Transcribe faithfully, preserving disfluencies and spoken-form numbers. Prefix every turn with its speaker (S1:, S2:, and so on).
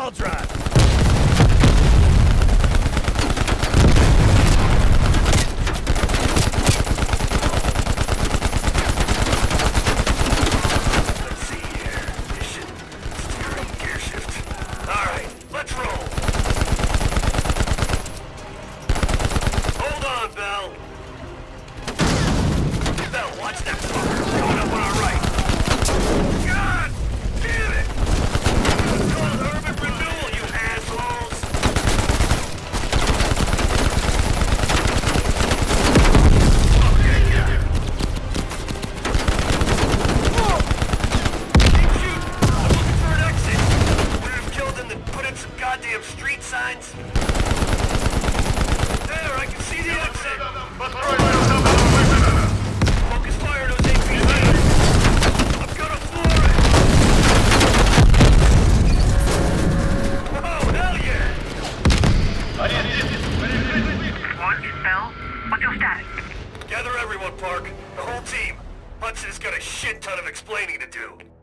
S1: I'll drive. Let's see here. Mission. Steering gear shift. Alright, let's roll. Hold on, Bell. Bell, watch that fucker. Going up on our right. God damn it! It's called urban renewal, you assholes! Okay, yeah. Whoa! Keep shooting. I'm looking for an exit. Would have killed them to put in some goddamn street signs. There, I can see the exit. Focus fire on those A P Cs. I'm gonna floor it. Oh, hell yeah!
S2: One, Bell. What's your status?
S1: Gather everyone, Park. The whole team. Hudson's got a shit ton of explaining to do.